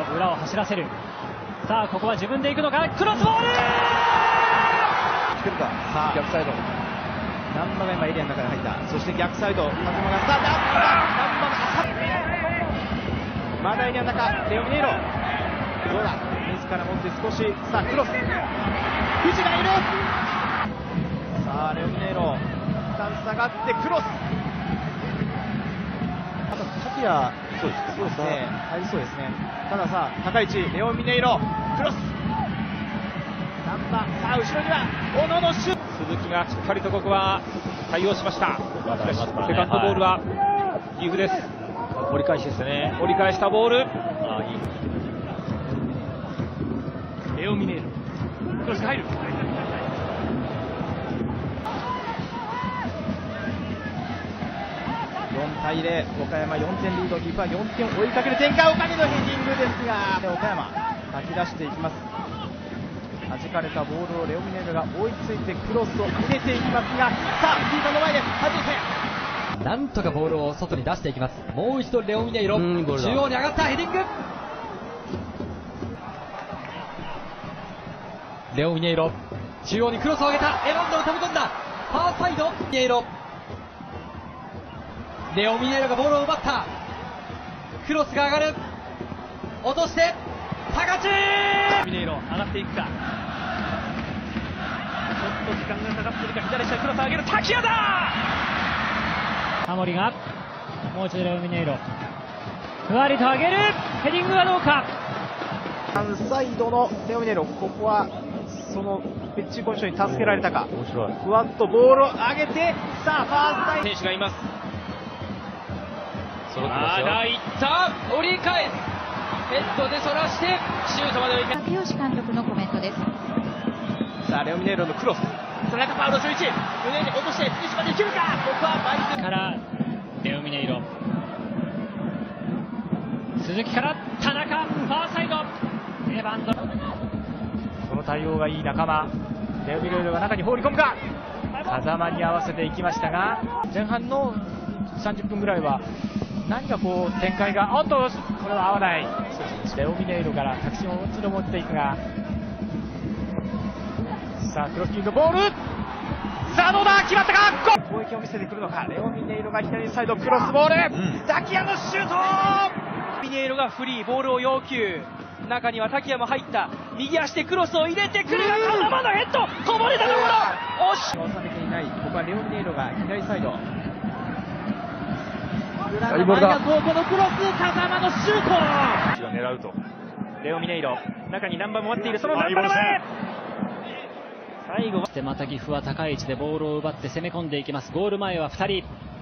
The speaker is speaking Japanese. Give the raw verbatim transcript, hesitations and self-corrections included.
裏を走らせる。さあここは自分で行くのか。クロスボール来てるか。さあ逆サイドナンバが今エリアの中に入った。そして逆サイド風間がさあナンバがまだエリアの中レオミネイロどうだ自ら持って少しさあクロス藤がいるさあレオミネイロ一旦下がってクロスあとタピアそうですそうですね入りそうですね。たださあ高い位置レオミネイロクロスナンバさあ後ろには小野のシュート鈴木がしっかりとここは対応しました。セカンドボールは岐阜です。 折り返しですね。 折り返したボール。 ああいいレオミネイロクロスが入る。 よんたいゼロ岡山よんてんリード岐阜はよんてん追いかける展開岡根のヘディングですが岡山かき出していきます。弾かれたボールをレオミネイロが追いついてクロスを上げていきますがさあキーパーの前で弾いてなんとかボールを外に出していきます。もう一度レオミネイロ中央に上がったヘディングレオミネイロ中央にクロスを上げたエバンドが飛び込んだファーサイドミネイロレオミネイロがボールを奪ったクロスが上がる落として高知ミネイロ上がっていくか。ちょっと時間がかかっているか。左下クロスを上げる滝谷だ。タモリがもう一度レオミネイロふわりと上げるヘディングはどうか。 反サイドのレオミネイロここはそのペッチコンションに助けられたか。 面白い。 ふわっとボールを上げてさあファースト選手がいます。 まだいった折り返すヘッドでそらしてシュートまではいけない。 竹吉監督のコメントです。 さあレオミネイロのクロスその中パウロ初日胸に落としてフィニッシュまでいけるか。ここはバイスからレオミネイロ鈴木から田中ファーサイドエバンドその対応がいい仲間レオミネイロが中に放り込むか。風間に合わせていきましたが前半のさんじゅっぷんぐらいは何かこう展開がおっとこれは合わない。レオミネイロから確信をもちろん持っていくがさあクロスキングボールさあどうだ決まったか。攻撃を見せてくるのか。レオミネイロが左サイドクロスボール、うん、ザキヤのシュート。 レオミネイロがフリーボールを要求中には滝谷も入った右足でクロスを入れてくるが風間のヘッドこぼれたところ惜しい。 収めていない。ここはレオミネイロが左サイドいいボールだ。 このクロス風間のシュート狙うとレオミネイロ中にナンバーも待っている。そのナンバー前最後はまた岐阜は高い位置でボールを奪って攻め込んでいきます。ゴール前はふたり。